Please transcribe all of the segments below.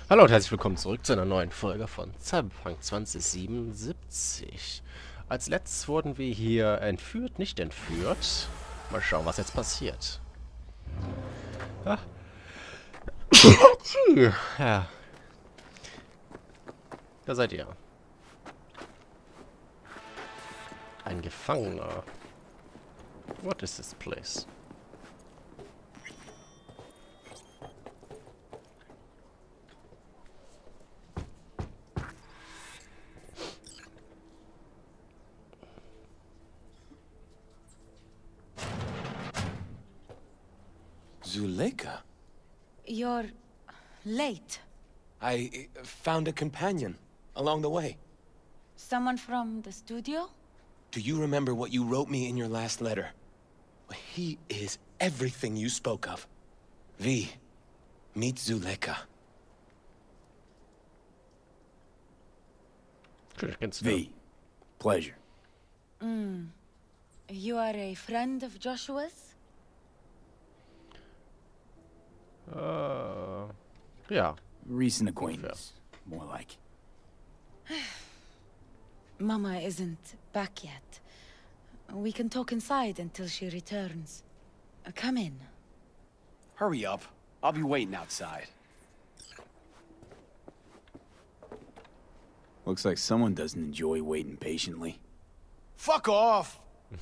Hallo und herzlich willkommen zurück zu einer neuen Folge von Cyberpunk 2077. Als letztes wurden wir hier entführt, nicht entführt. Mal schauen, was jetzt passiert. Ah. Ja, da seid ihr. Ein Gefangener. What is this place? Zuleika? You're late. I found a companion along the way. Someone from the studio? Do you remember what you wrote me in your last letter? He is everything you spoke of. V, meet Zuleika. V, pleasure. You are a friend of Joshua's? Ja. Recent acquaintance, more like. Mama isn't back yet. We can talk inside until she returns. Come in. Hurry up. I'll be waiting outside. Looks like someone doesn't enjoy waiting patiently. Fuck off!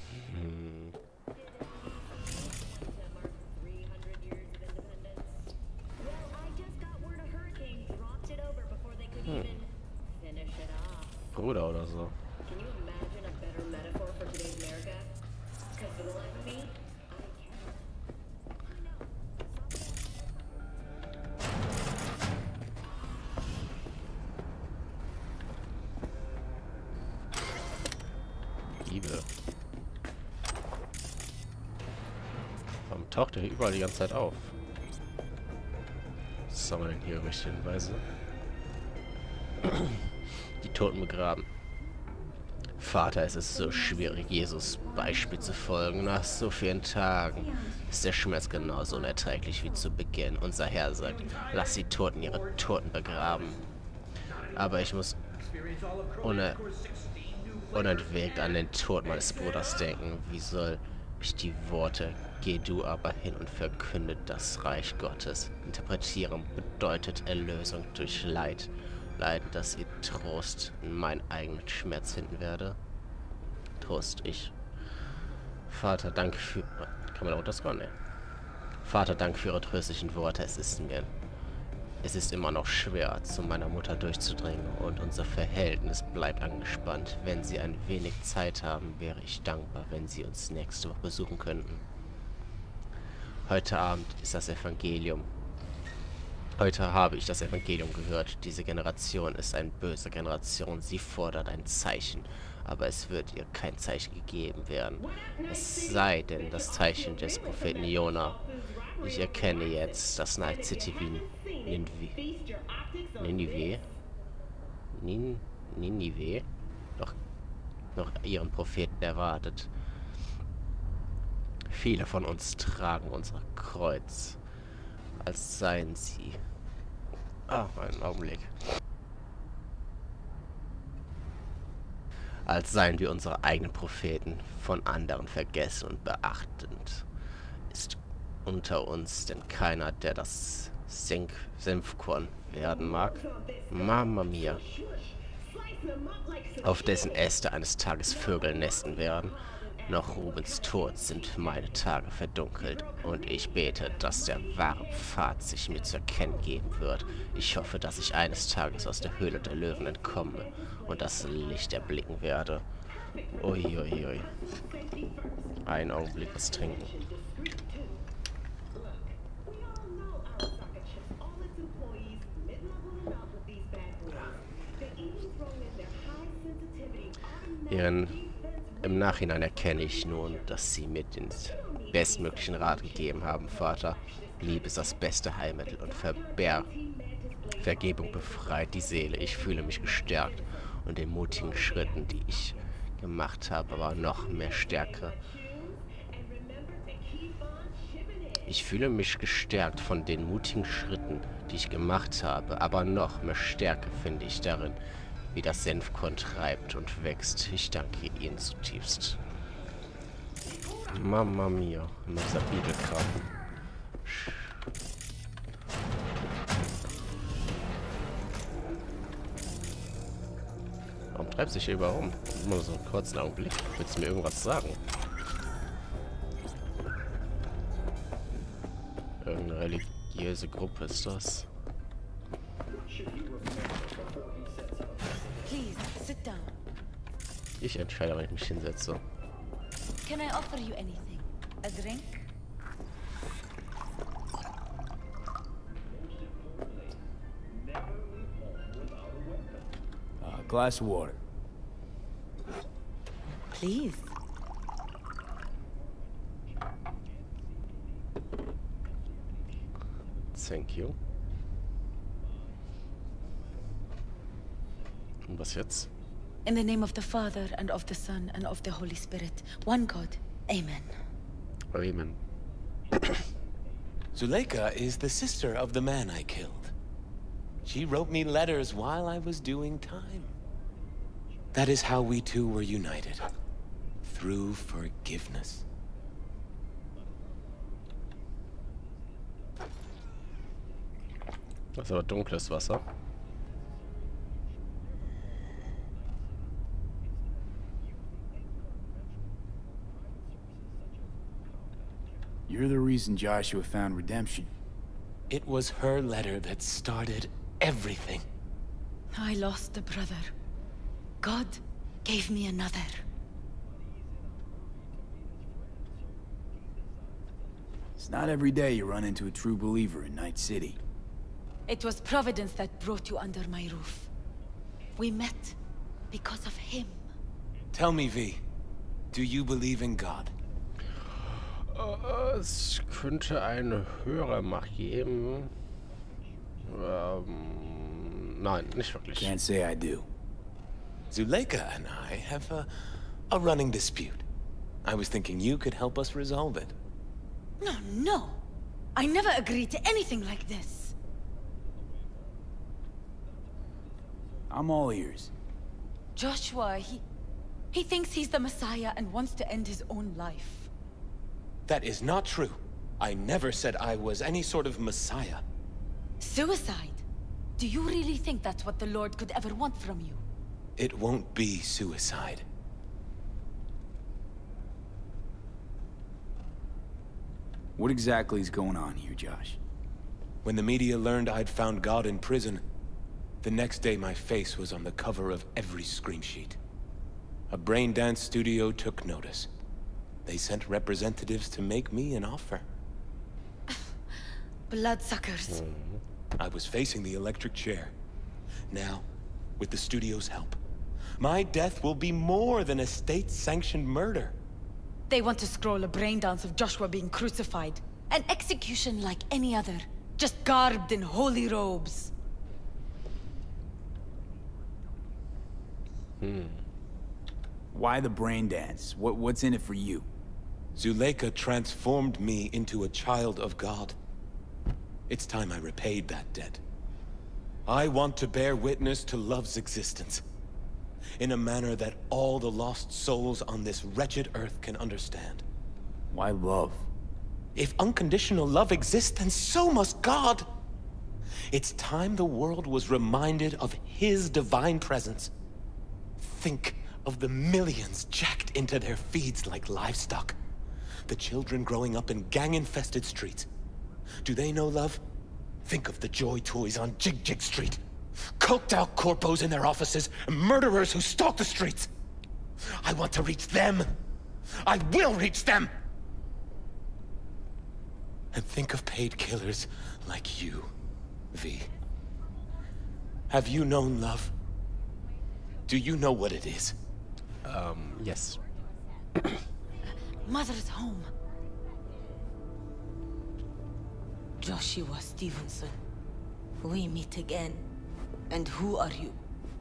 Bruder oder so. Can you imagine a better metaphor for today's America? Because for the life of me, I Liebe. Warum taucht er hier überall die ganze Zeit auf? Sammeln hier irgendwelche Hinweise. Die Toten begraben. Vater, es ist so schwierig, Jesus Beispiel zu folgen. Nach so vielen Tagen ist der Schmerz genauso unerträglich wie zu Beginn. Unser Herr sagt, lass die Toten ihre Toten begraben. Aber ich muss unentwegt an den Tod meines Bruders denken. Wie soll ich die Worte, geh du aber hin und verkünde das Reich Gottes. Interpretieren bedeutet Erlösung durch Leid. Leiden, dass ihr Trost in meinen eigenen Schmerz finden werde. Trost, ich. Vater, danke für... Kann man da runterscrollen? Ne. Vater, danke für Ihre tröstlichen Worte. Es ist immer noch schwer, zu meiner Mutter durchzudringen und unser Verhältnis bleibt angespannt. Wenn Sie ein wenig Zeit haben, wäre ich dankbar, wenn Sie uns nächste Woche besuchen könnten. Heute Abend ist das Evangelium. Heute habe ich das Evangelium gehört. Diese Generation ist eine böse Generation. Sie fordert ein Zeichen, aber es wird ihr kein Zeichen gegeben werden. Es sei denn das Zeichen des Propheten Jona. Ich erkenne jetzt, dass Night City wie Ninive noch ihren Propheten erwartet. Viele von uns tragen unser Kreuz, als seien sie... einen Augenblick. Als seien wir unsere eigenen Propheten von anderen vergessen und beachtend. Ist unter uns denn keiner, der das Senfkorn werden mag? Mama mia. Auf dessen Äste eines Tages Vögel nesten werden. Noch Rubens Tod sind meine Tage verdunkelt und ich bete, dass der wahre Pfad sich mir zu erkennen geben wird. Ich hoffe, dass ich eines Tages aus der Höhle der Löwen entkomme und das Licht erblicken werde. Uiuiui. Einen Augenblick was trinken. Im Nachhinein erkenne ich nun, dass Sie mir den bestmöglichen Rat gegeben haben, Vater. Liebe ist das beste Heilmittel und Vergebung befreit die Seele. Ich fühle mich gestärkt und den mutigen Schritten, die ich gemacht habe, war noch mehr Stärke. Ich fühle mich gestärkt von den mutigen Schritten, die die ich gemacht habe, aber noch mehr Stärke finde ich darin, wie das Senfkorn treibt und wächst. Ich danke Ihnen zutiefst. Mamma mia, immer dieser Bibelkram. Warum treibst du dich hier überhaupt um? Nur so einen kurzen Augenblick. Willst du mir irgendwas sagen? Irgendeine religiöse Gruppe ist das. Please, sit down. Ich entscheide, wenn ich mich hinsetze. Can I offer you anything? A drink? Glass of water. Please. Thank you. Und was jetzt? In the name of the Father, and of the Son, and of the Holy Spirit, one God. Amen. Amen. Zuleika is the sister of the man I killed. She wrote me letters while I was doing time. That is how we two were united. Through forgiveness. Das ist aber dunkles Wasser. You're the reason Joshua found redemption. It was her letter that started everything. I lost a brother. God gave me another. It's not every day you run into a true believer in Night City. It was Providence that brought you under my roof. We met because of him. Tell me, V, do you believe in God? Es könnte eine höhere Macht geben. Nein, nicht wirklich. Can't say I do. Zuleika and I have a running dispute. I was thinking you could help us resolve it. No. I never agreed to anything like this. I'm all ears. Joshua, he thinks he's the Messiah and wants to end his own life. That is not true. I never said I was any sort of Messiah. Suicide? Do you really think that's what the Lord could ever want from you? It won't be suicide. What exactly is going on here, Josh? When the media learned I'd found God in prison, the next day my face was on the cover of every screen sheet. A brain dance studio took notice. They sent representatives to make me an offer. Bloodsuckers. I was facing the electric chair. Now, with the studio's help, my death will be more than a state-sanctioned murder. They want to scroll a brain dance of Joshua being crucified. An execution like any other, just garbed in holy robes. Why the brain dance? What's in it for you? Zuleika transformed me into a child of God. It's time I repaid that debt. I want to bear witness to love's existence, in a manner that all the lost souls on this wretched earth can understand. Why love? If unconditional love exists, then so must God. It's time the world was reminded of His divine presence. Think of the millions jacked into their feeds like livestock. The children growing up in gang-infested streets. Do they know love? Think of the joy toys on Jig Jig Street. Coked-out corpos in their offices, and murderers who stalk the streets. I want to reach them. I will reach them! And think of paid killers like you, V. Have you known love? Do you know what it is? Yes. Mother's home. Joshua Stevenson, we meet again. And who are you?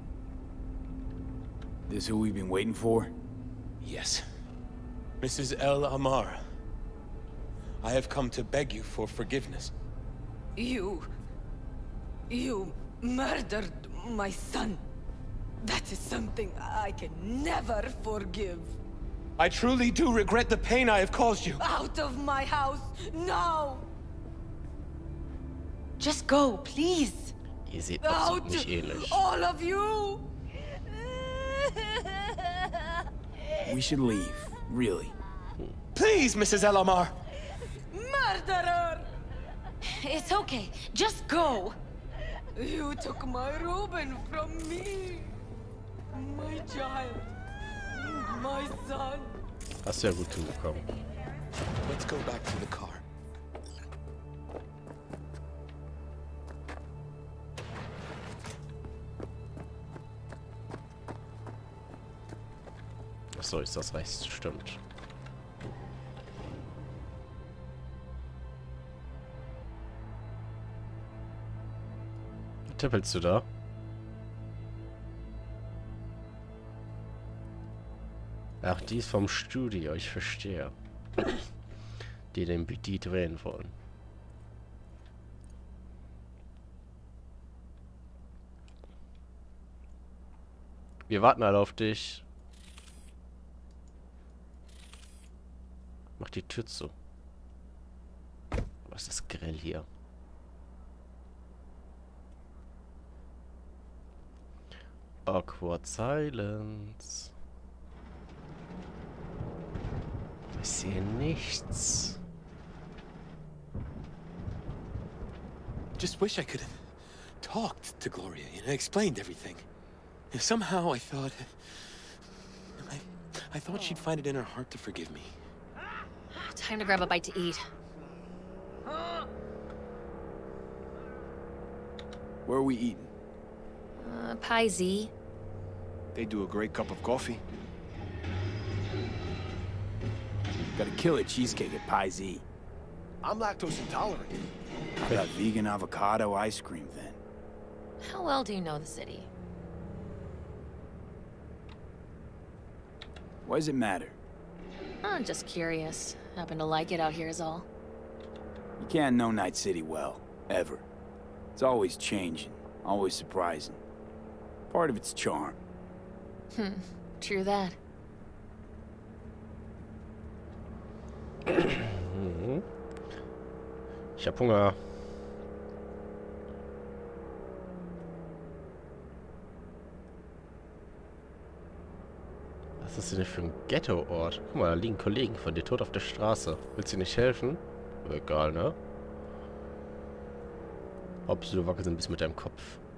This who we've been waiting for? Yes. Mrs. El Amar. I have come to beg you for forgiveness. You... You murdered my son. That is something I can never forgive. I truly do regret the pain I have caused you. Out of my house, now! Just go, please. Ihr seht auch Out, nicht ähnlich. all of you! We should leave, really. Please, Mrs. Elamar. Murderer! It's okay, just go. You took my Ruben from me. My child. My son. Hast du ja gut hinbekommen. Let's go back to the car. Achso, ist das rechts? Stimmt. Was tippelst du da? Ach, die ist vom Studio, ich verstehe. Die drehen wollen. Wir warten alle auf dich. Mach die Tür zu. Was ist das grell hier? Awkward Silence. Ich sehe nichts. Just wish I could have talked to Gloria, explained everything. Somehow I thought she'd find it in her heart to forgive me. Time to grab a bite to eat. Where are we eating? Pie Z. They do a great cup of coffee. Got a killer cheesecake at Pie Z. I'm lactose intolerant. How about vegan avocado ice cream then? How well do you know the city? Why does it matter? I'm just curious. Happen to like it out here is all. You can't know Night City well, ever. It's always changing, always surprising. Part of its charm. True that. Ich hab Hunger. Was ist denn für ein Ghetto-Ort? Guck mal, da liegen Kollegen von dir tot auf der Straße. Willst du nicht helfen? Egal, ne? Hauptsache du wackelst ein bisschen mit deinem Kopf.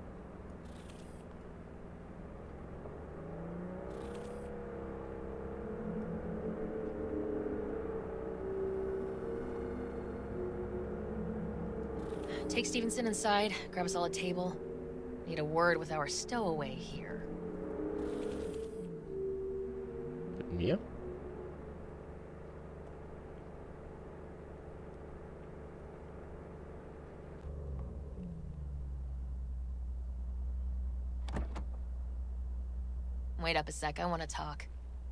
Take Stevenson inside, grab us all a table. Need a word with our stowaway here. Mit mir? Wait up a sec, I want to talk.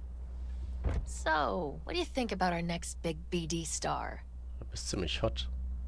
So, what do you think about our next big BD star? Du bist ziemlich hot.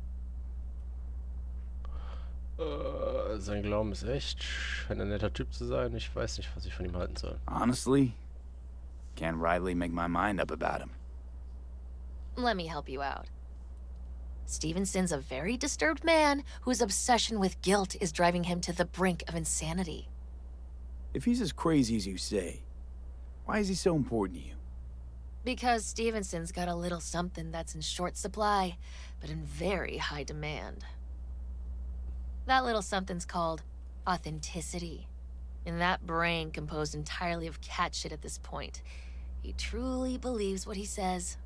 Sein Glauben ist echt. Scheint ein netter Typ zu sein. Ich weiß nicht, was ich von ihm halten soll. Honestly, can't rightly make my mind up about him. Let me help you out. Stevenson's a very disturbed man whose obsession with guilt is driving him to the brink of insanity. If he's as crazy as you say, why is he so important to you? Because Stevenson's got a little something that's in short supply, but in very high demand. That little something's called authenticity. In that brain composed entirely of cat shit at this point, he truly believes what he says.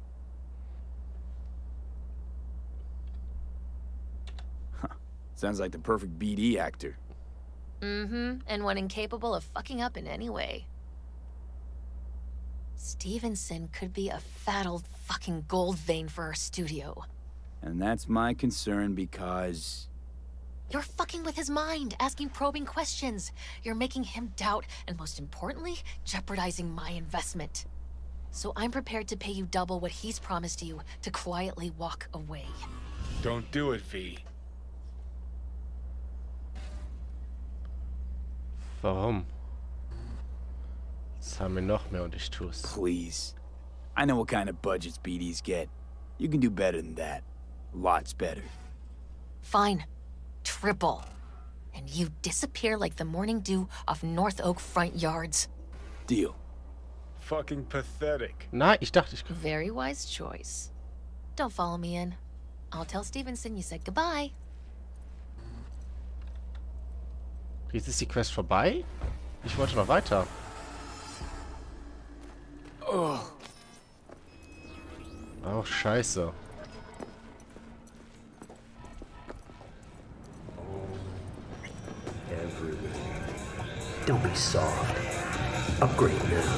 Sounds like the perfect BD actor. Mm-hmm, and one incapable of fucking up in any way. Stevenson could be a fat old fucking gold vein for our studio. And that's my concern because... You're fucking with his mind, asking probing questions. You're making him doubt, and most importantly, jeopardizing my investment. So I'm prepared to pay you double what he's promised you to quietly walk away. Don't do it, V. Warum? Zahl mir noch mehr und ich tu's. Please. I know what kind of budgets BDs get. You can do better than that. Lots better. Fine. Triple. And you disappear like the morning dew off North Oak front yards. Deal. Fucking pathetic. Nein, ich dachte, ich... Very wise choice. Don't follow me in. I'll tell Stevenson you said goodbye. Jetzt ist die Quest vorbei? Ich wollte noch weiter. Oh. Oh, scheiße. Don't be soft. Upgrade now.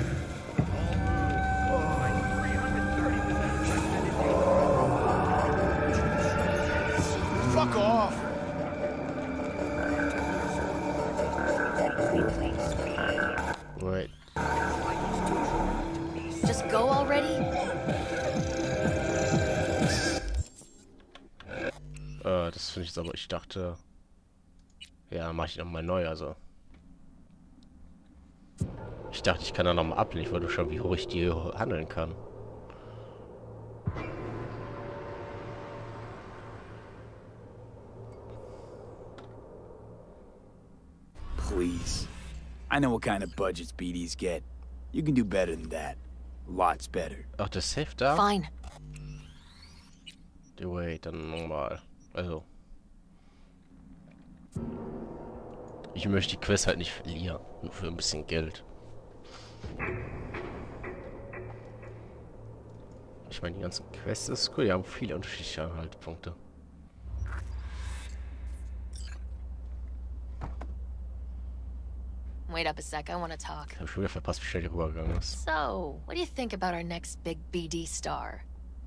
Fuck off! Wait. Just go already? Das finde ich jetzt aber, ich dachte... Ja, mache ich nochmal neu, also. Ich dachte, ich kann da nochmal ablehnen. Ich wollte schon, wie hoch ich die handeln kann. Please. I know what kind of budgets BDs get. You can do better than that. Lots better. Ach, das Safe da? Fine. Wait, dann nochmal. Also. Ich möchte die Quest halt nicht verlieren. Nur für ein bisschen Geld. Ich meine, die ganzen Quests ist cool. Die haben viele unterschiedliche Haltpunkte. Wait up a sec, I want to talk. Ich habe schon wieder verpasst, wie schnell die rübergegangen ist. So, what do you think about our next big BD star?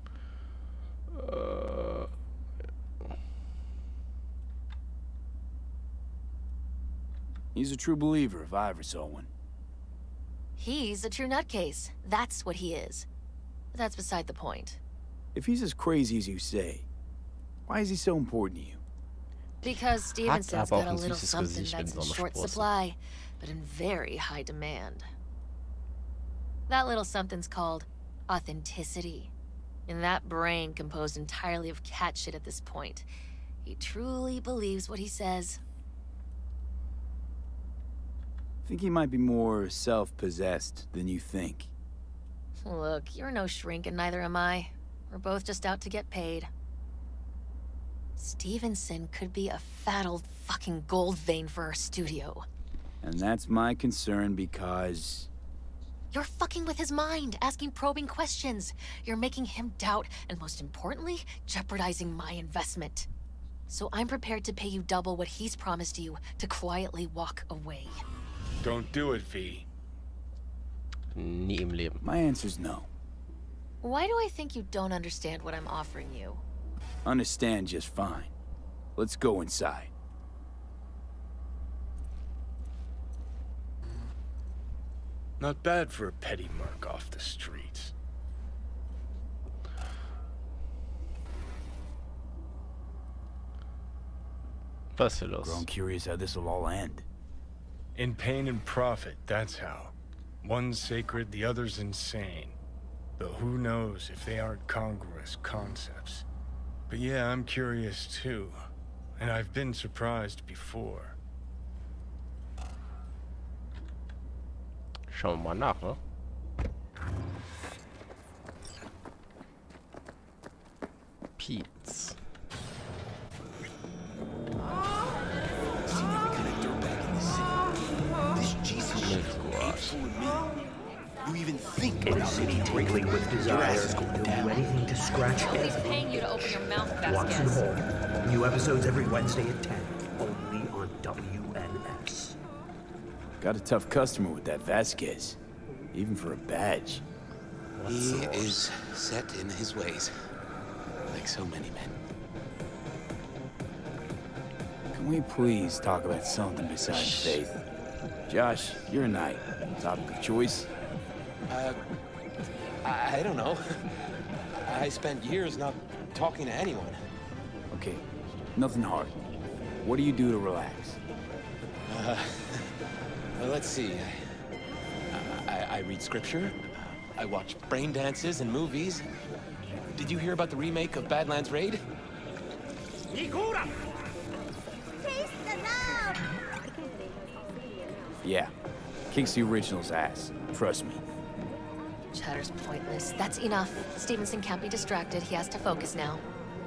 He's a true believer if I ever saw one. He's a true nutcase. That's what he is. But that's beside the point. If he's as crazy as you say, why is he so important to you? Because Stevenson's aber auch got a ein little süßes something Gesicht, that's wenn in Sonne short sprossen. supply, but in very high demand. That little something's called authenticity. And that brain composed entirely of cat shit at this point. He truly believes what he says. I think he might be more self-possessed than you think. Look, you're no shrink and neither am I. We're both just out to get paid. Stevenson could be a fat old fucking gold vein for our studio. And that's my concern because... You're fucking with his mind, asking probing questions. You're making him doubt, and most importantly, jeopardizing my investment. So I'm prepared to pay you double what he's promised you to quietly walk away. Don't do it, V. Nie im Leben. My answer's no. Why do I think you don't understand what I'm offering you? Understand just fine. Let's go inside. Not bad for a petty merc off the streets. Was ist hier los? Grown curious how this'll all end. In pain and profit, that's how. One's sacred, the other's insane. Though who knows if they aren't congruous concepts. But yeah, I'm curious too. And I've been surprised before. Schauen wir mal nach, ne? Pete's. You even think In a city tingling with desire, you'll do anything to scratch He's every paying you to open your mouth, Watson Vasquez. Hall. New episodes every Wednesday at 10, only on WNS. Got a tough customer with that Vasquez. Even for a badge. He is set in his ways, like so many men. Can we please talk about something besides faith? Josh, you're a knight. Topic of choice? I don't know. I spent years not talking to anyone. Okay, nothing hard. What do you do to relax? let's see. I read scripture. I watch brain dances and movies. Did you hear about the remake of Badlands Raid? Yeah. Kicks the original's ass. Trust me. Chatter's pointless. That's enough. Stevenson can't be distracted. He has to focus now.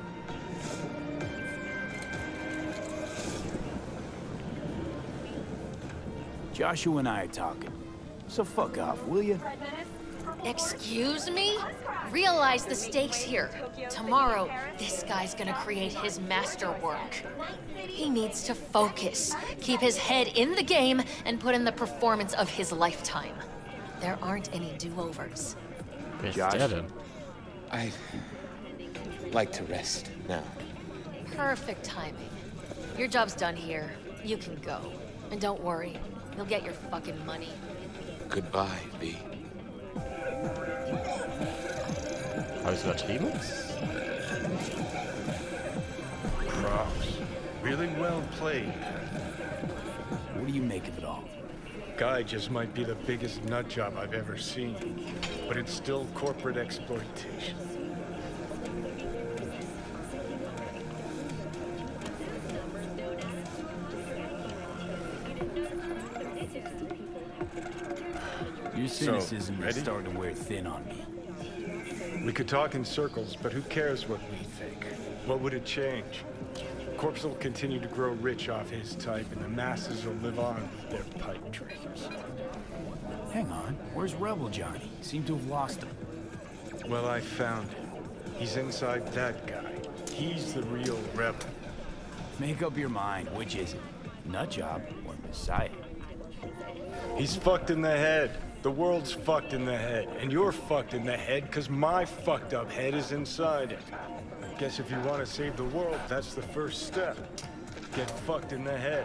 Joshua and I are talking. So fuck off, will you? Excuse me? Realize the stakes here. Tomorrow, this guy's gonna create his masterwork. He needs to focus, keep his head in the game, and put in the performance of his lifetime. There aren't any do-overs. Wer ist der denn? I'd like to rest now. Perfect timing. Your job's done here. You can go. And don't worry, you'll get your fucking money. Goodbye, V. Habe ich übertrieben? Props. Really well played. What do you make of it all? Guy just might be the biggest nut job I've ever seen, but it's still corporate exploitation. Your cynicism is ready? starting to wear thin on me. We could talk in circles, but who cares what we think? What would it change? Corpse will continue to grow rich off his type, and the masses will live on with their pipe dreams. Hang on, where's Rebel Johnny? Seem to have lost him. Well, I found him. He's inside that guy. He's the real rebel. Make up your mind, which is it? Nutjob or Messiah? He's fucked in the head. The world's fucked in the head. And you're fucked in the head because my fucked up head is inside it. Guess if you want to save the world, that's the first step. Get fucked in the head.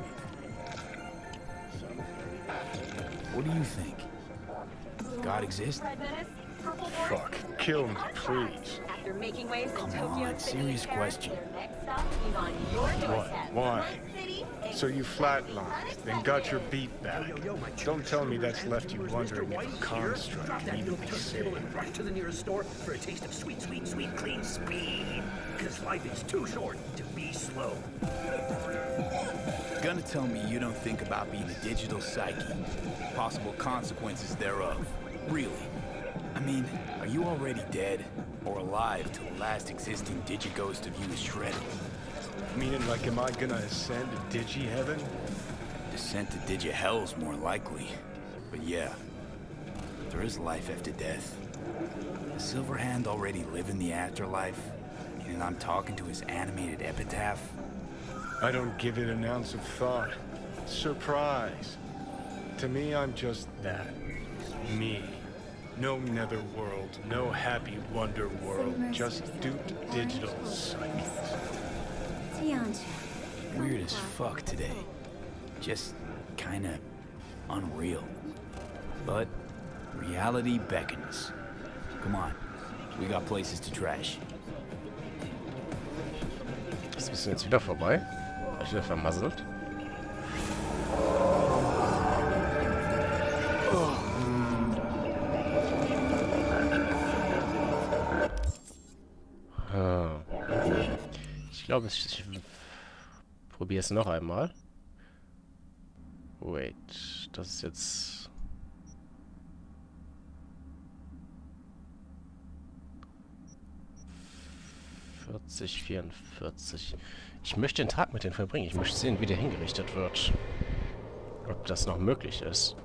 What do you think? God exists? Fuck. Kill me, please. After making waves in Come Tokyo on, City, serious question. next stop is on your What? doorstep. Why? City, So you flatlined, then got your beat back. Don't tell me that's left you wondering if a construct can even be saved. Right to the nearest store for a taste of sweet, sweet, sweet, clean speed. Because life is too short to be slow. Gonna tell me you don't think about being a digital psyche, possible consequences thereof. Really? I mean, are you already dead or alive till the last existing digighost of you is shredded? Meaning, like, am I gonna ascend to Digi-Heaven? Descent to Digi-Hell's more likely. But yeah, there is life after death. Does Silverhand already live in the afterlife? And I'm talking to his animated epitaph? I don't give it an ounce of thought. Surprise. To me, I'm just that. Me. No netherworld, no happy wonder world, just duped digital psyches. Weird as fuck today. Just kinda unreal. But reality beckons. Come on, we got places to trash. Ist das jetzt wieder vorbei? Hab ich wieder vermasselt? Ich glaube, ich probiere es noch einmal. Wait, das ist jetzt... ...44. Ich möchte den Tag mit denen verbringen. Ich möchte sehen, wie der hingerichtet wird. Ob das noch möglich ist.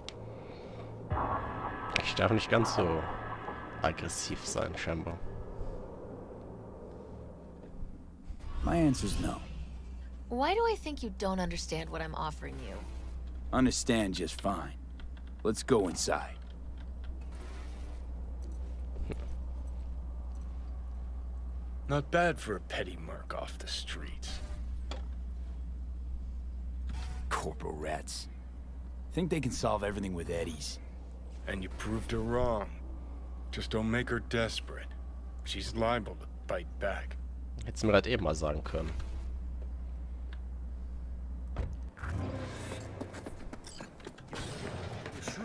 Ich darf nicht ganz so aggressiv sein, scheinbar. My answer's no. Why do I think you don't understand what I'm offering you? Understand just fine. Let's go inside. Not bad for a petty merc off the streets. Corporal rats. Think they can solve everything with eddies. And you proved her wrong. Just don't make her desperate. She's liable to bite back. Hättest du mir halt eben mal sagen können.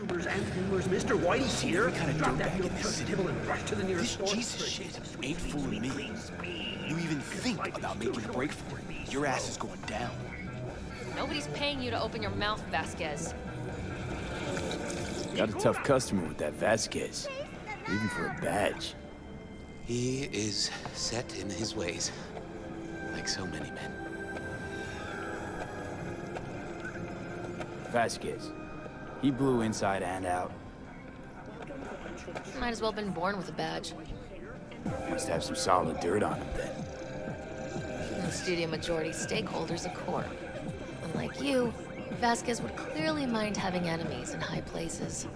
Troopers and viewers, Mr. Whitey's here. What kind of Drop that dirtbag in milk this jug city? table and rush to the nearest This store. Jesus for a shit taste of ain't sweet, fooling me. clean speed. You even 'Cause think life about is making too a break short for to it. be Your ass slow. is going down. Nobody's paying you to open your mouth, Vasquez. Got a tough customer with that Vasquez. Even for a badge. He is set in his ways, like so many men. Vasquez. He blew inside and out. Might as well have been born with a badge. Must have some solid dirt on him then. The studio majority stakeholders a corp. Unlike you, Vasquez would clearly mind having enemies in high places.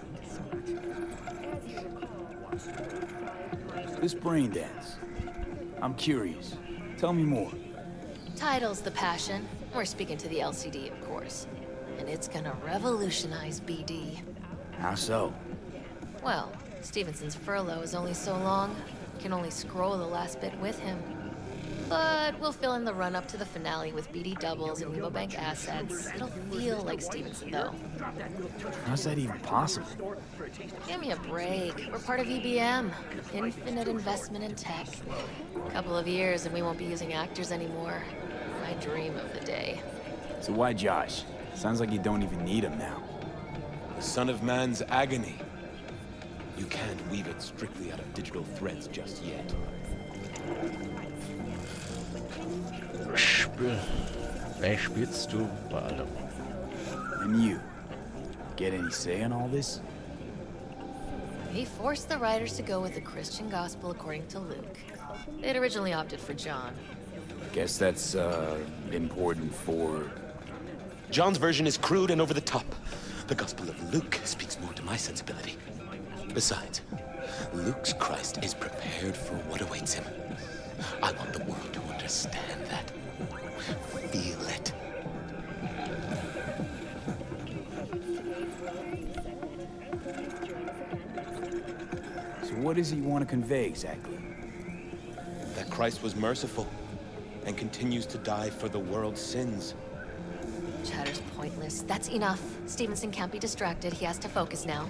This brain dance. I'm curious. Tell me more. Title's the passion. We're speaking to the LCD, of course. And it's gonna revolutionize BD. How so? Well, Stevenson's furlough is only so long. Can only scroll the last bit with him. But we'll fill in the run-up to the finale with BD doubles and Nemobank assets. It'll feel like Stevenson, though. How's that even possible? Give me a break. We're part of EBM. Infinite investment in tech. Couple of years and we won't be using actors anymore. I dream of the day. So why Josh? Sounds like you don't even need him now. The son of man's agony. You can't weave it strictly out of digital threads just yet. Wer spielst du bei allem? And you? Get any say in all this? He forced the writers to go with the Christian gospel according to Luke. They'd originally opted for John. Guess that's, important for... John's version is crude and over the top. The Gospel of Luke speaks more to my sensibility. Besides, Luke's Christ is prepared for what awaits him. I want the world to understand that. Feel it. So what does he want to convey exactly? That Christ was merciful and continues to die for the world's sins. Chatter's pointless. That's enough. Stevenson can't be distracted. He has to focus now.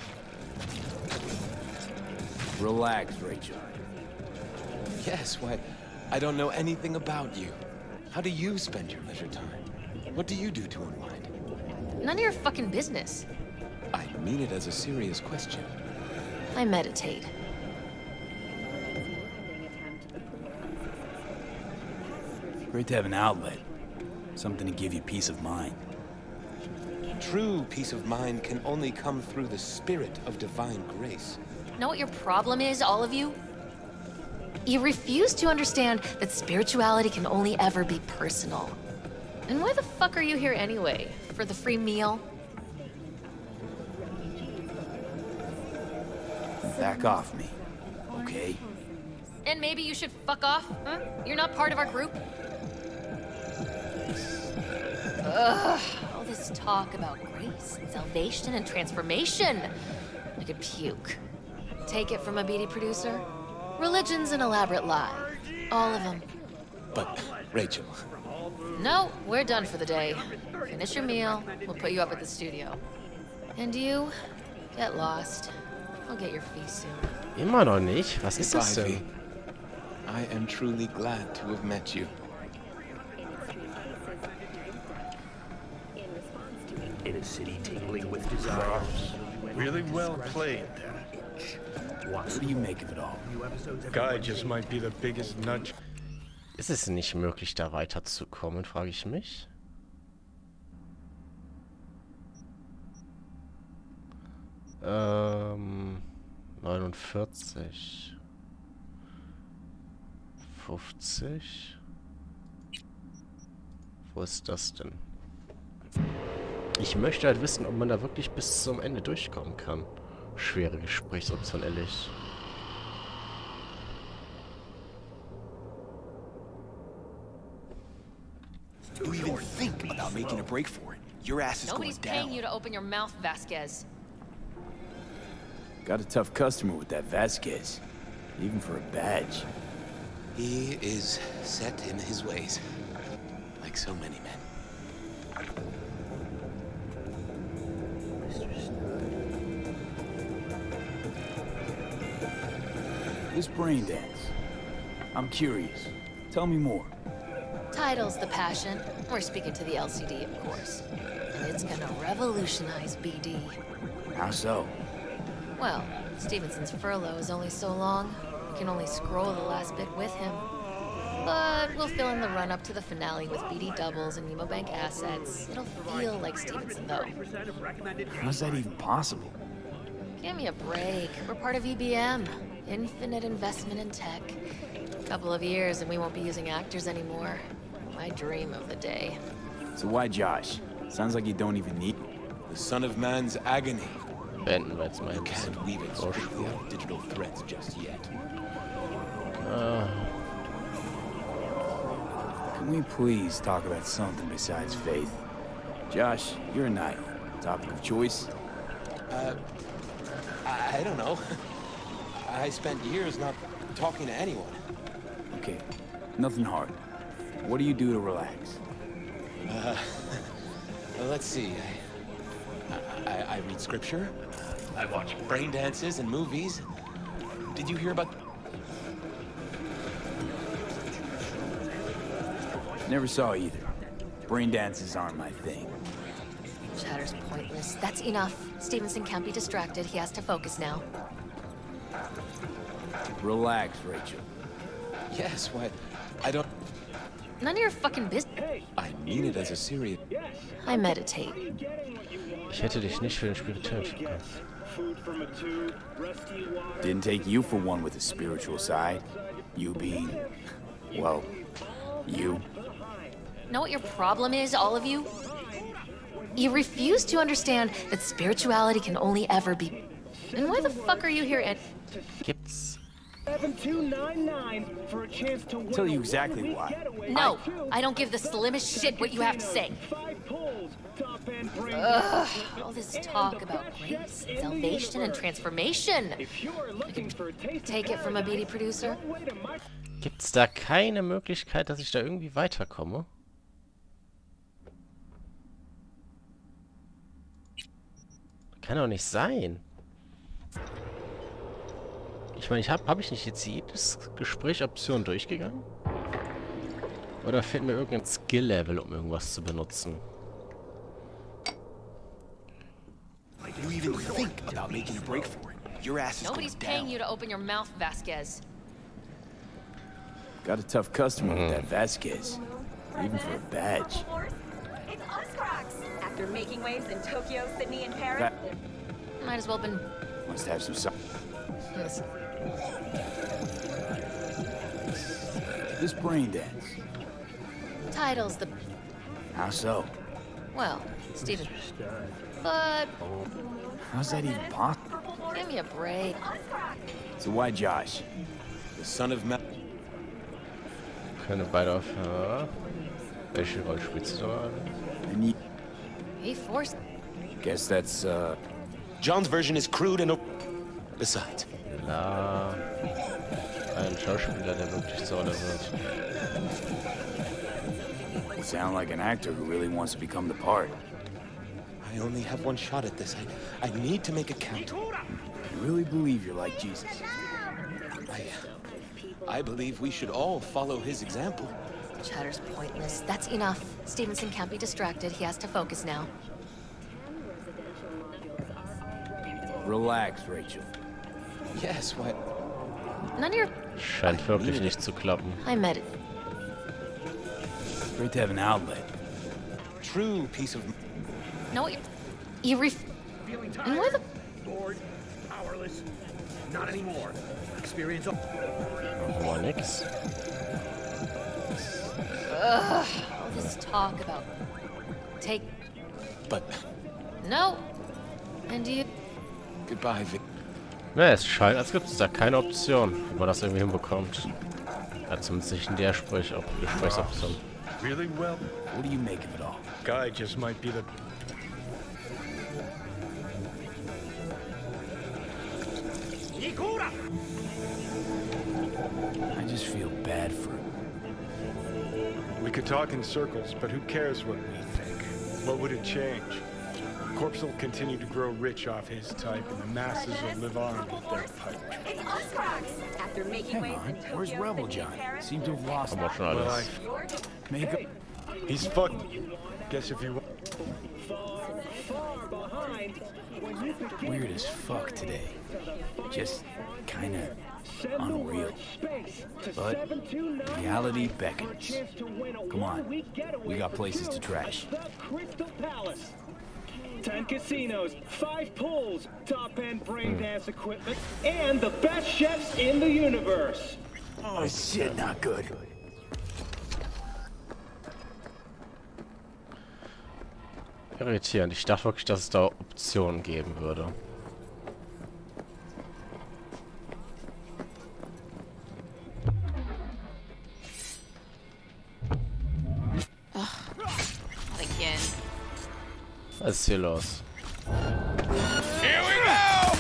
Relax, Rachel. Yes, why, I don't know anything about you. How do you spend your leisure time? What do you do to unwind? None of your fucking business. I mean it as a serious question. I meditate. Great to have an outlet. Something to give you peace of mind. True peace of mind can only come through the spirit of divine grace. Know what your problem is, all of you? You refuse to understand that spirituality can only ever be personal. And why the fuck are you here anyway? For the free meal? Back off me, okay? And maybe you should fuck off, huh? You're not part of our group? Ugh, all this talk about grace and salvation and transformation. I could puke. Take it from a BD producer? Religion's an elaborate lie. All of them. But, Rachel, No, we're done for the day. Finish your meal, we'll put you up at the studio. And you, get lost. I'll get your fee soon. Immer noch nicht? Was ist das Ivy, denn? I am truly glad to have met you. In a city tingling with desire. Really well played there. What do you make of it all? Guy just might be the biggest nut. Ist es nicht möglich, da weiterzukommen, frage ich mich. Ähm, 49. 50. Wo ist das denn? Ich möchte halt wissen, ob man da wirklich bis zum Ende durchkommen kann. Schwere Gesprächsoption, ehrlich. You even think about making a break for it. Your ass is Nobody's going paying down. you to open your mouth, Vasquez. Got a tough customer with that Vasquez. Even for a badge. He is set in his ways, like so many men. This brain dance. I'm curious. Tell me more. Title's The Passion. We're speaking to the LCD, of course. And it's gonna revolutionize BD. How so? Well, Stevenson's furlough is only so long. We can only scroll the last bit with him. But we'll fill in the run-up to the finale with BD doubles and Nemo Bank assets. It'll feel like Stevenson, though. How's that even possible? Give me a break. We're part of EBM. Infinite investment in tech. A couple of years and we won't be using actors anymore. My dream of the day. So why Josh? Sounds like you don't even need... The Son of Man's agony. Beenden wir jetzt mal You ein bisschen can't weave it strictly out of digital threads just yet. Can we please talk about something besides faith? Josh, you're a knight. Topic of choice? I don't know. I spent years not talking to anyone. Okay, nothing hard. What do you do to relax? Well, let's see. I read scripture. I watch brain dances and movies. Did you hear about... Never saw either. Brain dances aren't my thing. Chatter's pointless. That's enough. Stevenson can't be distracted. He has to focus now. Relax, Rachel. Yes, what? I don't... None of your fucking business. I mean it as a serious... I meditate. Ich hätte dich nicht für den spirituellen Typ. Didn't take you for one with a spiritual side. You being... well... you. Know what your problem is, all of you? You refuse to understand that spirituality can only ever be... And why the fuck are you here at... Gibt's? 7299 for a chance to win. Tell you exactly why. No, I don't give the slimmest shit what you have to say. Ugh, all this talk about grace, and salvation, and transformation. I can take it from a BD producer. Gibt's da keine Möglichkeit, dass ich da irgendwie weiterkomme? Kann doch nicht sein. Ich meine, hab ich nicht jetzt jedes Gespräch Option durchgegangen? Oder fehlt mir irgendein Skill-Level, um irgendwas zu benutzen? You even think about making a break for it. Your ass is Nobody's going paying down. you to open your mouth, Vasquez. Got a tough customer with that Vasquez. Even for a badge. It's us, Crocs! After making waves in Tokyo, Sydney, and Paris. Might as well been... Must have some... Listen. This brain dance. Title's The... How so? Well, Steven. But... How's that even possible? Give me a break. So why Josh? The Son of Man... Können beide auf... welche Rolle spielst du da? And you... He forced... Guess that's, John's version is crude and... Besides... Na... Ein Schauspieler, der wirklich zur Rolle wird. You sound like an actor who really wants to become the part. I only have one shot at this. I need to make it count. You really believe you're like Jesus? I believe we should all follow his example. Chatter's pointless. That's enough. Stevenson can't be distracted. He has to focus now. Relax, Rachel. Yes, what? None of your... Scheint wirklich nicht zu klappen. I meditate. Great to have an outlet. True piece of... No, you And why the... Bored, powerless. Not anymore. Experience... Nochmal nix. Ugh, all this talk about... Take... But... No. And you... Goodbye, Vic. Ne, es scheint, als gibt es da keine Option, wie man das irgendwie hinbekommt. Ja, zumindest in der Gesprächsoption. Really well? What do you make of it all? Guy just might be the... I just feel bad for him. We could talk in circles, but who cares what we think? What would it change? Corpse will continue to grow rich off his type, and the masses will live on with their pipe. It's Oscrox! After making Hang waves on, in Tokyo, where's Rebel Sydney, John? and Paris, Seem to have lost him. Aber schon Well, alles. Make him... He's fucked. Guess if you want. Weird as fuck today. Just kinda unreal. But reality beckons. Come on, we got places to trash. Crystal Palace. 10 casinos, 5 pools, top-end brain dance equipment, and the best chefs in the universe. Oh shit, not good. Irritierend. Ich dachte wirklich, dass es da Optionen geben würde. Again. Was ist hier los? Here we go!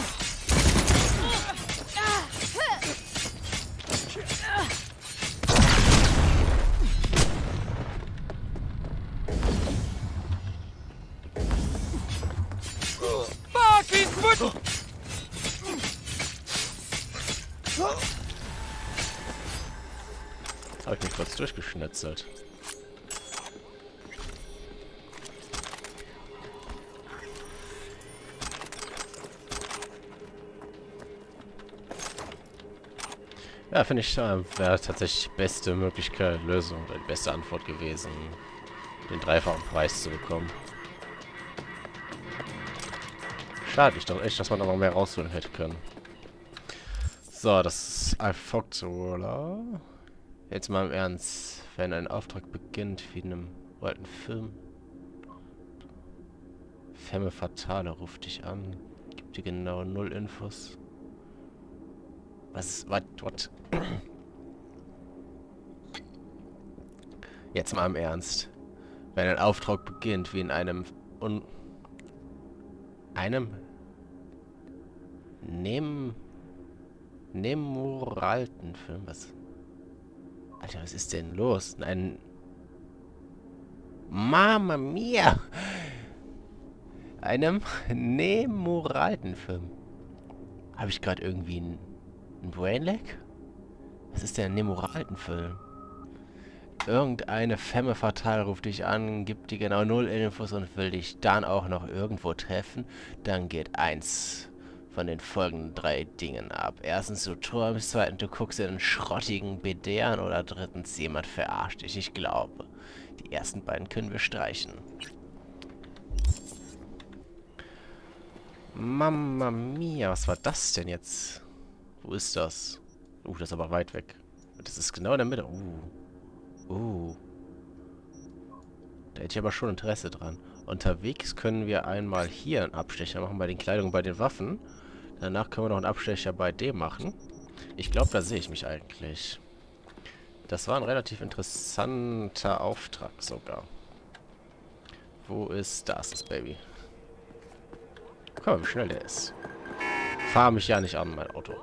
Fuck, he's put... Habe ich mich kurz durchgeschnetzelt. Ja, finde ich, wäre tatsächlich die beste Möglichkeit, Lösung, oder die beste Antwort gewesen, den dreifachen Preis zu bekommen. Schade, ich dachte echt, dass man da noch mehr rausholen hätte können. So, das ist Fox Roller. Jetzt mal im Ernst, wenn ein Auftrag beginnt, wie in einem alten Film. Femme Fatale ruft dich an, gibt dir genau 0 Infos. Was? What? Jetzt mal im Ernst. Wenn ein Auftrag beginnt, wie in einem Nemoralten Film. Was? Alter, was ist denn los? Ein Mama mia! Einem Nemoralten Film. Habe ich gerade irgendwie ein Brainlag? Was ist denn ein Nemoralten-Film? Irgendeine Femme Fatale ruft dich an, gibt dir genau 0 Infos und will dich dann auch noch irgendwo treffen. Dann geht eins von den folgenden 3 Dingen ab. Erstens, du träumst, zweitens, du guckst in einen schrottigen BD an oder drittens, jemand verarscht dich. Ich glaube, die ersten beiden können wir streichen. Mamma mia, was war das denn jetzt? Wo ist das? Das ist aber weit weg. Das ist genau in der Mitte. Da hätte ich aber schon Interesse dran. Unterwegs können wir einmal hier einen Abstecher machen bei den Kleidungen, bei den Waffen. Danach können wir noch einen Abstecher bei dem machen. Ich glaube, da sehe ich mich eigentlich. Das war ein relativ interessanter Auftrag sogar. Wo ist das Baby? Guck mal, wie schnell der ist. Fahr mich ja nicht an, mein Auto.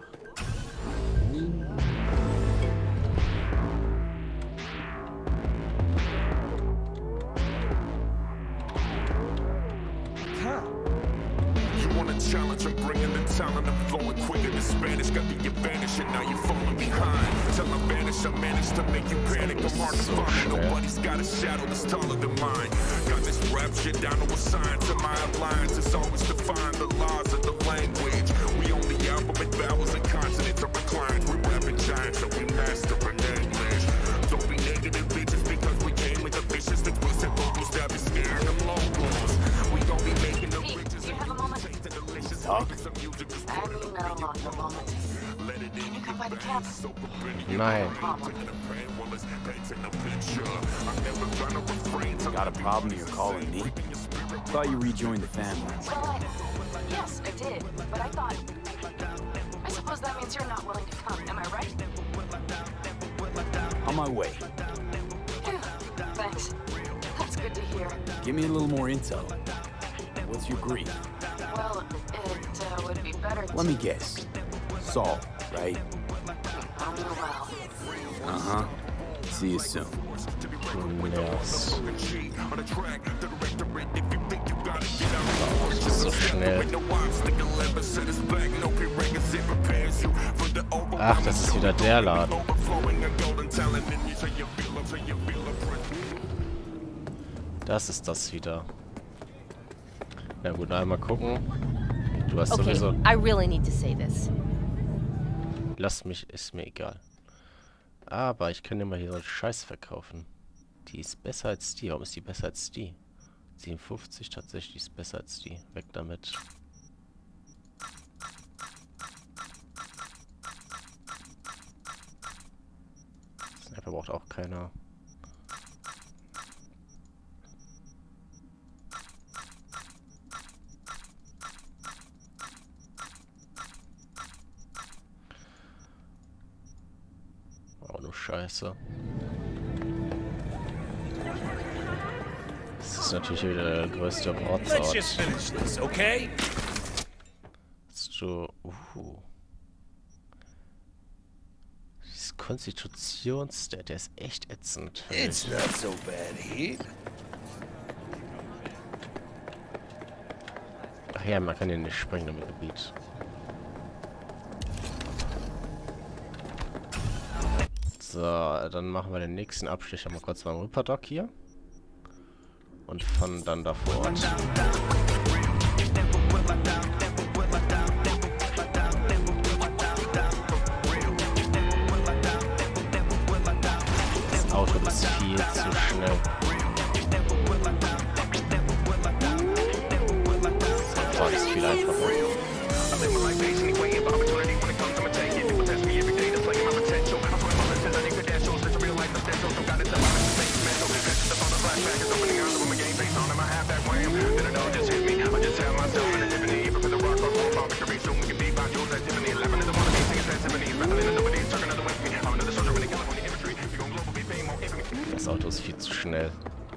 Challenge, I'm bringing the talent, I'm flowing quicker than Spanish. Got the advantage and now you're falling behind. Till I vanish, I managed to make you panic. I'm hard to find, nobody's got a shadow that's taller than mine. Got this rap shit down to a science, and my outlines it's always define the laws of the language. We own the alphabet, vowels and consonants are reclined. We're rapping giants, so we mastering English. Don't be negative bitches because we came with a vicious and twisted vocals that be scaring them locals. We gon' be making the riches. Do you have a moment? Talk. I mean, no, not the moment. Can you come by the camp? Nein. Got a problem you're calling me? Thought you rejoined the family. Well, yes, I did, but I suppose that means you're not willing to come, am I right? On my way. Phew, thanks. That's good to hear. Give me a little more intel. What's your grief? Well, it would be better to... Let me guess. Saul, right? well. Uh-huh. See you soon. Yes. so schnell. Ach, das ist wieder der Laden. Das ist das wieder. Na gut, einmal gucken. Du hast sowieso... I really need to say this. Lass mich, ist mir egal. Aber ich kann dir mal hier so einen Scheiß verkaufen. Die ist besser als die. Warum ist die besser als die? 57 tatsächlich ist besser als die. Weg damit. Sniper braucht auch keiner. Oh, nur Scheiße. Das ist natürlich wieder der größte Ortsort. Okay? So, Dieses Konstitutionsstat, der ist echt ätzend. It's not so bad here. Ach ja, man kann hier nicht springen im Gebiet. So, dann machen wir den nächsten Abstecher mal kurz beim Ripperdock hier. Und von dann da vor Ort. Das Auto ist viel zu schnell. So, das ist viel einfacher. Das Auto ist viel zu schnell.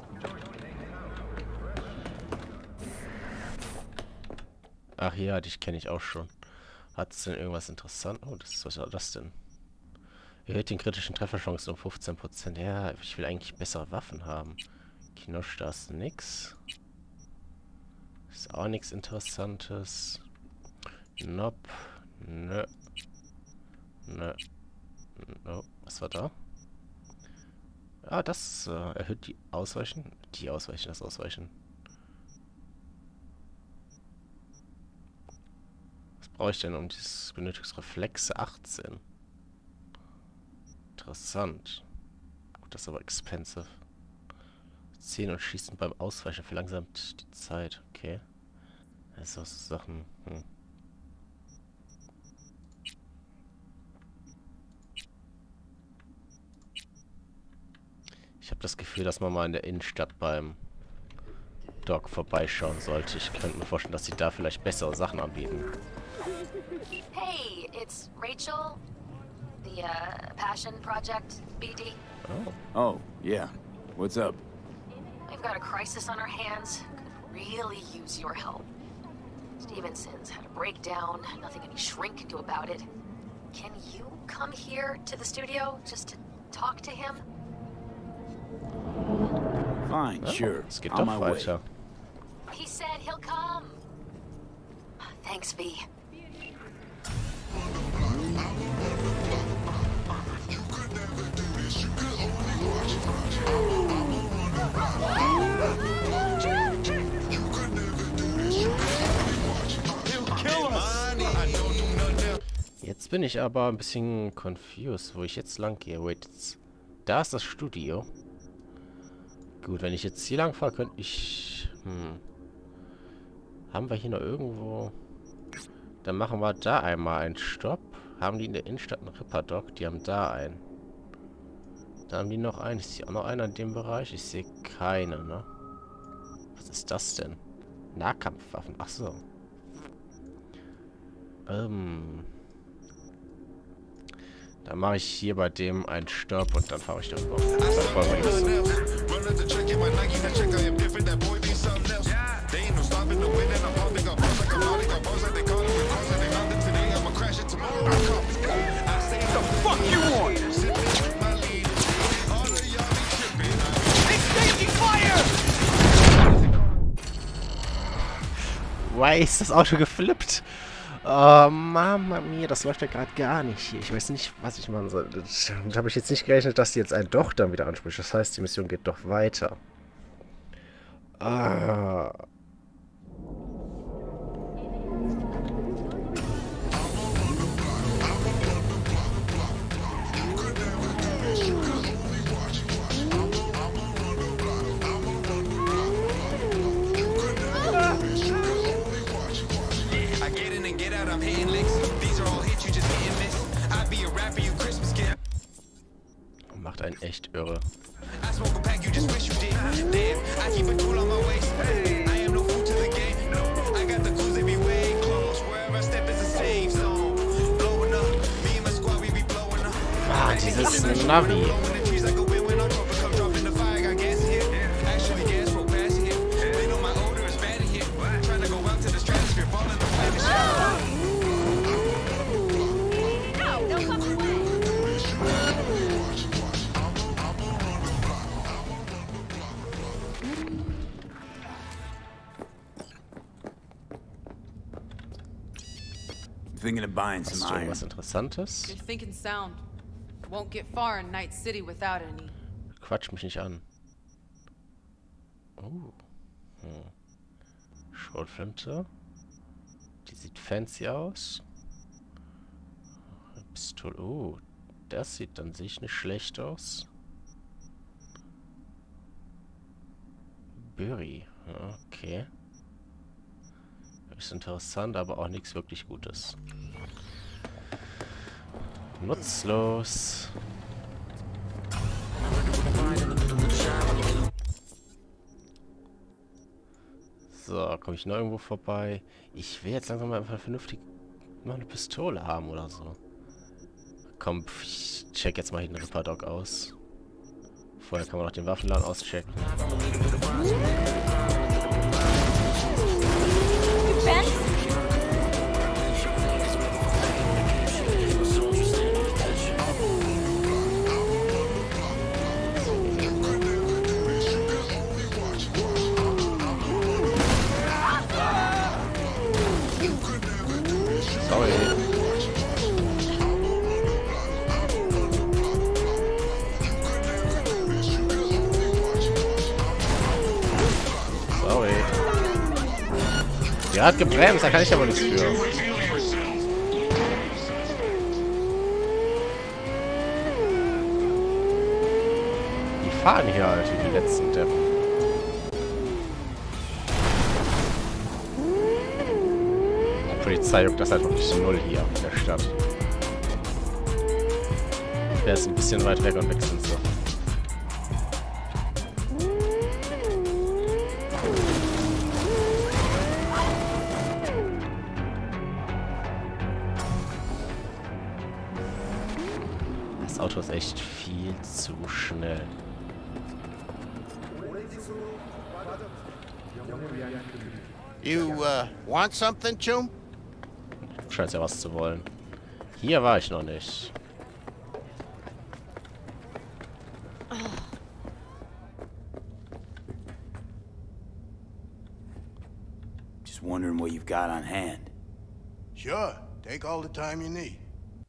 Ach ja, dich kenne ich auch schon. Hat es denn irgendwas interessant? Oh, was war das denn? Erhöht den kritischen Trefferchancen um 15%. Ja, ich will eigentlich bessere Waffen haben. Kinosch, da ist nix. Ist auch nichts Interessantes. Nope. Nö. Nö. Oh, was war da? Ah, das erhöht die Ausweichen. Die Ausweichen, das Ausweichen. Was brauche ich denn um dieses Benötigungsreflexe 18? Interessant. Gut, das ist aber expensive. 10 und schießen beim Ausweichen verlangsamt die Zeit. Okay. Das sind so Sachen. Ich habe das Gefühl, dass man mal in der Innenstadt beim Dock vorbeischauen sollte. Ich könnte mir vorstellen, dass sie da vielleicht bessere Sachen anbieten. Hey, it's Rachel. The, Passion Project, BD. Oh, yeah. What's up? We've got a crisis on our hands. Could really use your help. Stevenson's had a breakdown. Nothing any shrink can do about it. Can you come here to the studio just to talk to him? Fine, sure. Es geht On doch my way. weiter. He said he'll come. Thanks, V. Jetzt bin ich aber ein bisschen confused, wo ich jetzt lang gehe. Wait, da ist das Studio. Gut, wenn ich jetzt hier lang fahre, könnte ich... Haben wir hier noch irgendwo... Dann machen wir da einmal einen Stopp. Haben die in der Innenstadt einen Ripperdock? Die haben da einen. Da haben die noch einen. Ist hier auch noch einer in dem Bereich? Ich sehe keine, ne? Was ist das denn? Nahkampfwaffen. Ach so. Dann mache ich hier bei dem einen Stopp und dann fahre ich darüber. weiß, das Auto geflippt. Oh, Mama mia, das läuft ja gerade gar nicht hier. Ich weiß nicht, was ich machen soll. Damit habe ich jetzt nicht gerechnet, dass die jetzt einen doch dann wieder anspricht. Das heißt, die Mission geht doch weiter. Ah. Macht einen echt irre. Ah, dieses Navi. Thinking of buying some Hast du iron. irgendwas Interessantes? You're thinking sound. Won't get far in Night City without any. Quatsch mich nicht an. Oh. Schrotflinte. Die sieht fancy aus. Pistole. Oh, das sieht an sich nicht schlecht aus. Burry. Okay. Ist interessant, aber auch nichts wirklich Gutes. Nutzlos. So, komme ich noch irgendwo vorbei? Ich will jetzt langsam mal einfach vernünftig noch eine Pistole haben oder so. Komm, ich check jetzt mal hinten Ripperdoc aus. Vorher kann man noch den Waffenladen auschecken. Sorry. Sorry. Der hat gebremst, da kann ich aber nichts für. Die fahren hier halt wie die letzten Deppen. Die Polizei juckt das halt wirklich null hier in der Stadt. Der ist ein bisschen weit weg und wechseln so. Das Auto ist echt viel zu schnell. You, want something, Chum? Scheint ja was zu wollen. Hier war ich noch nicht. Just wondering what you've got on hand. Sure. Take all the time you need.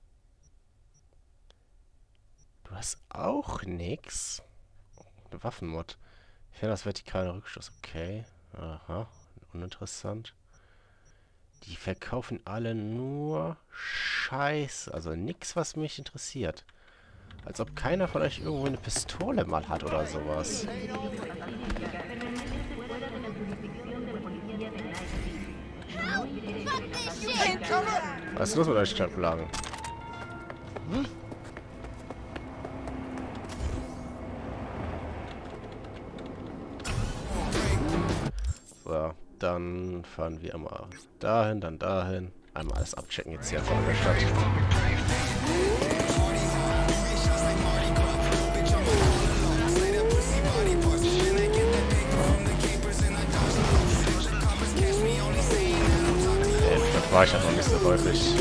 Du hast auch nix. Eine Waffenmod. Ich finde das vertikale Rückstoß. Okay. Aha. Uninteressant. Die verkaufen alle nur Scheiße. Also nix, was mich interessiert. Als ob keiner von euch irgendwo eine Pistole mal hat oder sowas. Was ist los mit euch Stadtplagen? So, dann fahren wir mal dahin, dann dahin. Einmal alles abchecken jetzt hier von der Stadt. Das war ich ja noch nicht so häufig.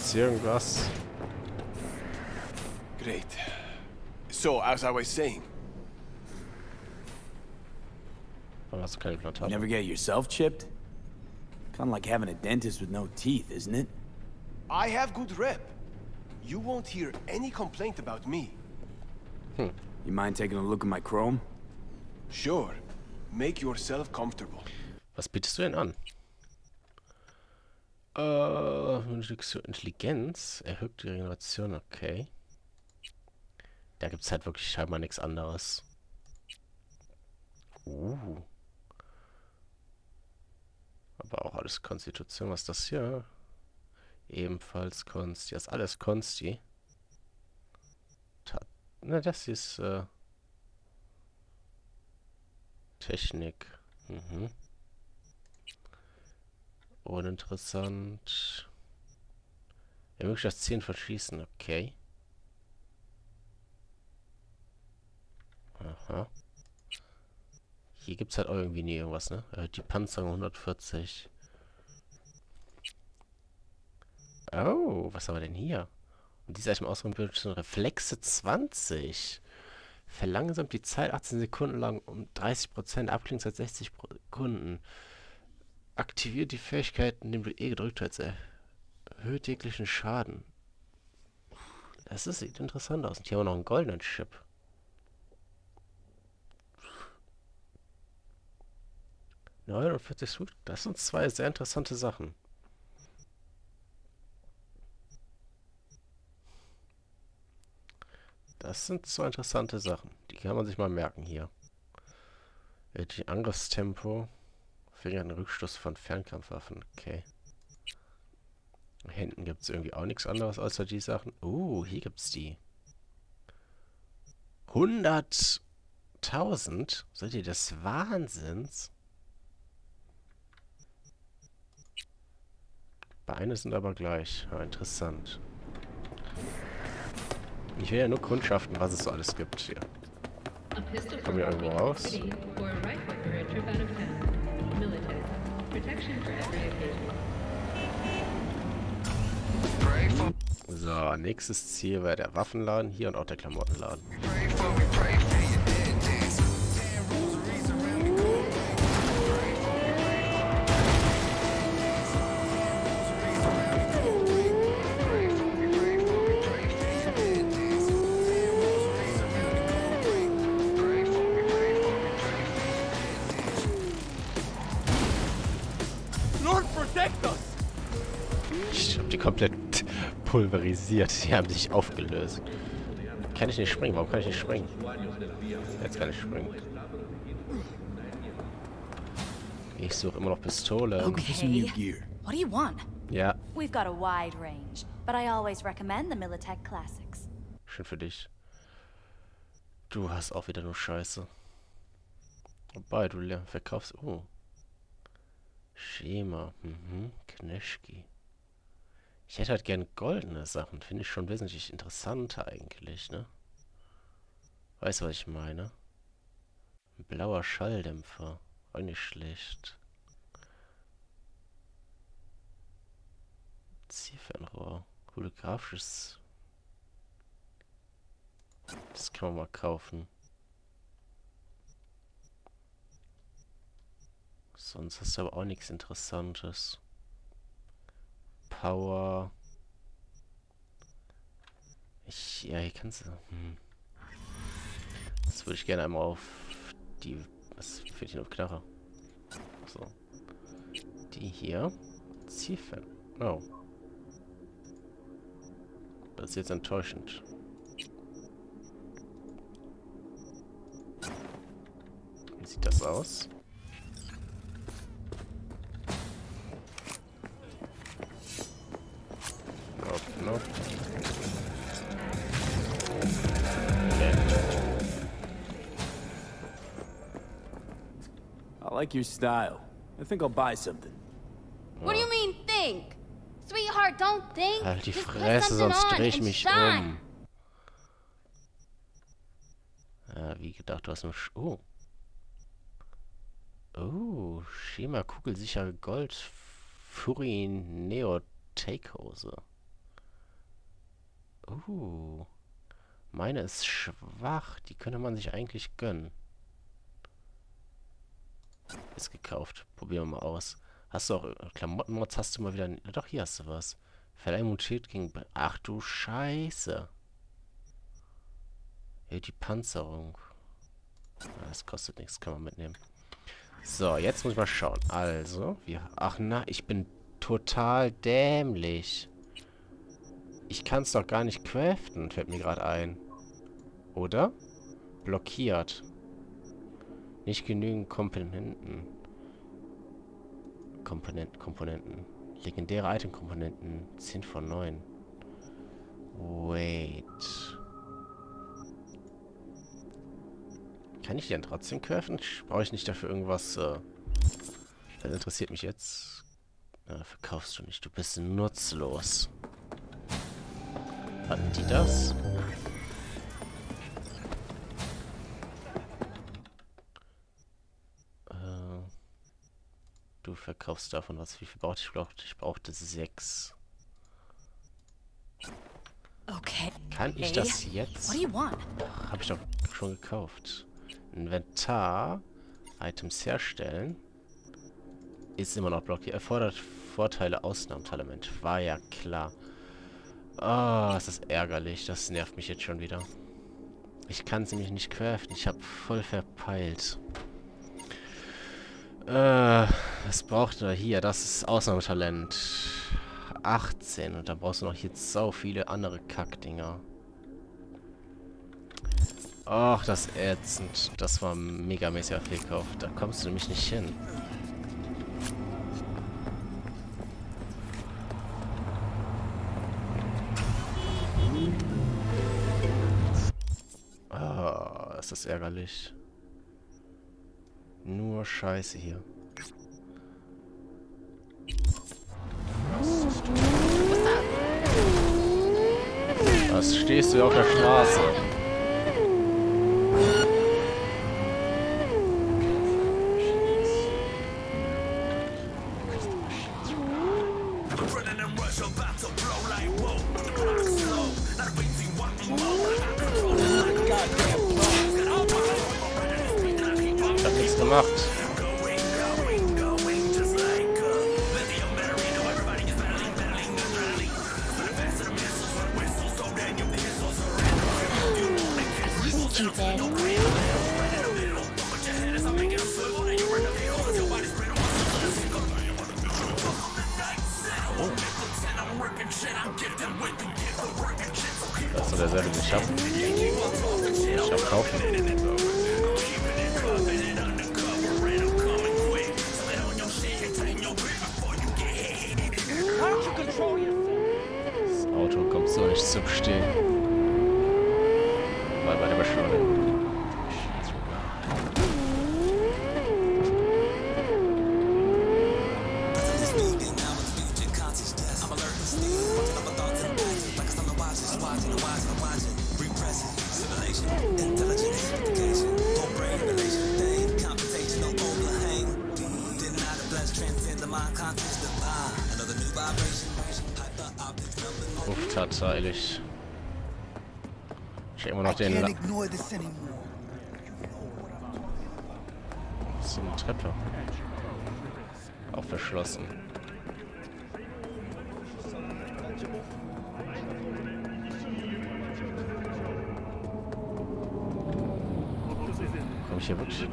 Gibt's hier irgendwas? Great. So, as I was saying. Warum hast du keine Implantate? Never get yourself chipped? Kind of like having a dentist with no teeth, isn't it? I have good rep. You won't hear any complaint about me. You mind taking a look at my chrome? Sure. Make yourself comfortable. Was bietest du denn an? Intelligenz, erhöht die Regeneration, okay. Da gibt's halt wirklich scheinbar nichts anderes. Aber auch alles Konstitution. Was ist das hier? Ebenfalls Konsti. Das ist alles Konsti. Na, das hier ist Technik. Uninteressant. Ermöglicht das Zielen von Schießen, okay. Aha. Hier gibt es halt auch irgendwie nie irgendwas, ne? Die Panzerung 140. Oh, was haben wir denn hier? Und diese Item ausruhen Reflexe 20. Verlangsamt die Zeit 18 Sekunden lang um 30%, abklingen seit 60 Sekunden. Aktiviert die Fähigkeit, indem du E gedrückt hast. Erhöht jeglichen Schaden. Sieht interessant aus. Und hier haben wir noch einen goldenen Chip. – 49 Sweet. Das sind zwei sehr interessante Sachen. Das sind zwei interessante Sachen. Die kann man sich mal merken hier. Die Angriffstempo. Verringert den Rückstoß von Fernkampfwaffen. Okay. Hinten gibt es irgendwie auch nichts anderes außer die Sachen. Hier gibt es die. 100.000? Seid ihr des Wahnsinns? Beine sind aber gleich. Ja, interessant. Ich will ja nur kundschaften, was es so alles gibt hier. Kommen wir irgendwo raus? So, nächstes Ziel wäre der Waffenladen hier und auch der Klamottenladen. Ich hab die komplett pulverisiert. Die haben sich aufgelöst. Kann ich nicht springen? Warum kann ich nicht springen? Jetzt kann ich springen. Ich suche immer noch Pistole. Okay. What do you want? Ja. We've got a wide range, but I always recommend the Militech Classics. Schön für dich. Du hast auch wieder nur Scheiße. Wobei, du verkaufst... Schema. Kneschki. Ich hätte halt gern goldene Sachen. Finde ich schon wesentlich interessanter eigentlich, ne? Weißt du, was ich meine? Ein blauer Schalldämpfer. Auch nicht schlecht. Zielfernrohr. Holographisches. Das kann man mal kaufen. Sonst hast du aber auch nichts Interessantes. Power. Ja, hier kannst du... Das würde ich gerne einmal auf die... Was fehlt hier auf Knarre? So. Die hier. Zielfern. Oh. Das ist jetzt enttäuschend. Wie sieht das aus? Nope. I like your style. I think I'll buy something. What do you mean, think? Sweetheart, don't think. Halt die Just put Fresse, something sonst on dreh ich and mich shine. Ja, wie gedacht, du hast nur... Oh, Schema, kugelsichere Gold. Fury Neo Takehose. Meine ist schwach. Die könnte man sich eigentlich gönnen. Ist gekauft. Probieren wir mal aus. Hast du auch Klamottenmods? Hast du mal wieder... Doch, hier hast du was. Verleihimmunität gegen... Ach du Scheiße. Ja, die Panzerung. Das kostet nichts. Können wir mitnehmen. So, jetzt muss ich mal schauen. Also, ach na, ich bin total dämlich. Ich kann es doch gar nicht craften, fällt mir gerade ein. Oder? Blockiert. Nicht genügend Komponenten. Komponenten. Legendäre Item-Komponenten. 10 von 9. Wait. Kann ich die dann trotzdem craften? Brauche ich nicht dafür irgendwas? Das interessiert mich jetzt. Verkaufst du nicht. Du bist nutzlos. Hatten die das? Du verkaufst davon was. Wie viel brauchte ich? Ich brauchte 6. Okay. Kann ich das jetzt? Habe ich doch schon gekauft. Inventar. Items herstellen. Ist immer noch blockiert. Erfordert Vorteile Ausnahmeelement. War ja klar. Oh, das ist ärgerlich. Das nervt mich jetzt schon wieder. Ich kann es nämlich nicht craften. Ich habe voll verpeilt. Was braucht er hier? Das ist Ausnahmetalent. 18. Und da brauchst du noch jetzt so viele andere Kackdinger. Ach, das ist ätzend. Das war ein megamäßiger Fehlkauf. Da kommst du nämlich nicht hin. Ah, ist das ärgerlich. Nur Scheiße hier. Was stehst du auf der Straße? Ich hab nichts gemacht. Das ist derselbe, den ich hab. Ich hab kaufen. Das Auto kommt so nicht zum Stehen. Mal bei der Beschleunigung. Uff, tatsächlich. Ich hab immer noch den... Das ist eine Treppe. Auch verschlossen. Komm ich hier wirklich?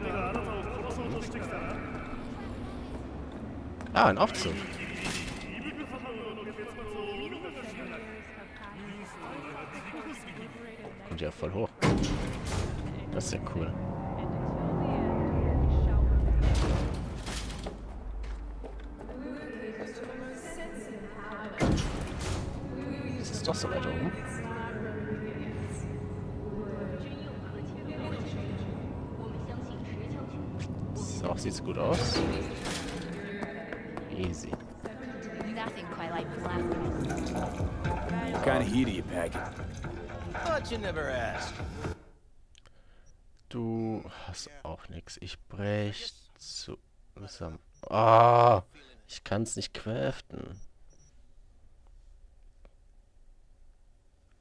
Ah, ein Aufzug. Kommt ja voll hoch. Das ist ja cool. Das ist doch so weit oben. So, sieht's gut aus. Easy. Nothing quite like black. What kind of heat are you packing? But you never asked. Du hast auch nichts. Ich brech zu... Ah, ich kann's nicht craften.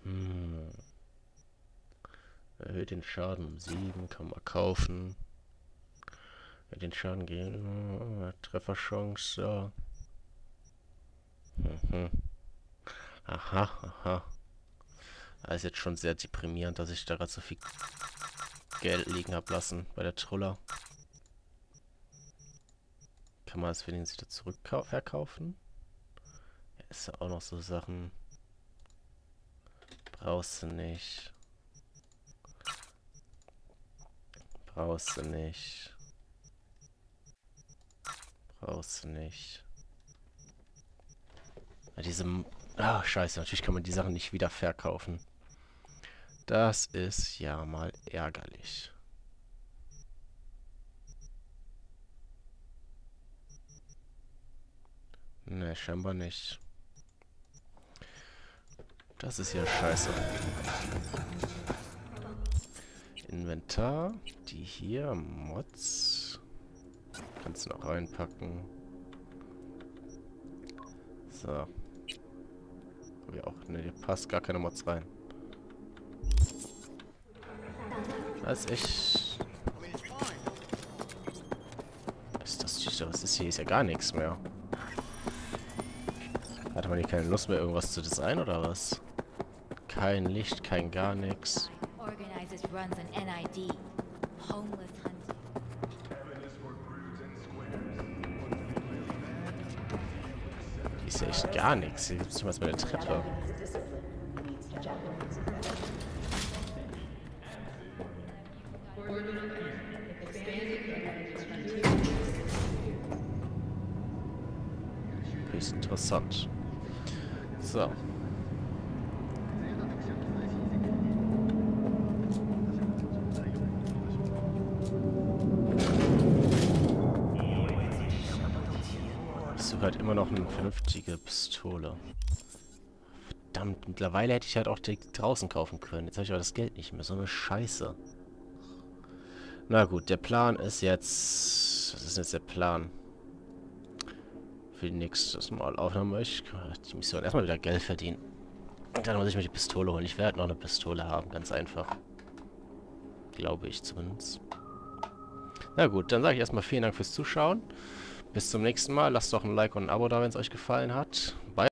Erhöht den Schaden um 7, kann man kaufen. Den Schaden gehen. Trefferchance. Aha, aha. Das ist jetzt schon sehr deprimierend, dass ich da gerade so viel Geld liegen habe lassen bei der Truller. Kann man das wenigstens wieder verkaufen? Ja, ist ja auch noch so Sachen. Brauchst du nicht. Brauchst du nicht. Brauchst du nicht. Ja, diese... Ah, scheiße. Natürlich kann man die Sachen nicht wieder verkaufen. Das ist ja mal ärgerlich. Ne, scheinbar nicht. Das ist ja scheiße. Inventar. Die hier. Mods. Kannst du noch reinpacken. So. Ja auch. Ne, hier passt gar keine Mods rein. Das ist echt... Was ist hier? Ist ja gar nichts mehr. Hatte man hier keine Lust mehr, irgendwas zu designen oder was? Kein Licht, kein gar nichts. Hier ist ja echt gar nichts. Hier gibt es nicht mal eine Treppe. Ist interessant. So. Ich suche halt immer noch eine vernünftige Pistole. Verdammt, mittlerweile hätte ich halt auch direkt draußen kaufen können. Jetzt habe ich aber das Geld nicht mehr. So eine Scheiße. Na gut, der Plan ist jetzt... Was ist jetzt der Plan? Für die nächstes Mal aufnehmen möchte. Die Mission erstmal wieder Geld verdienen. Und dann muss ich mir die Pistole holen. Ich werde noch eine Pistole haben, ganz einfach. Glaube ich zumindest. Na gut, dann sage ich erstmal vielen Dank fürs Zuschauen. Bis zum nächsten Mal. Lasst doch ein Like und ein Abo da, wenn es euch gefallen hat. Bye.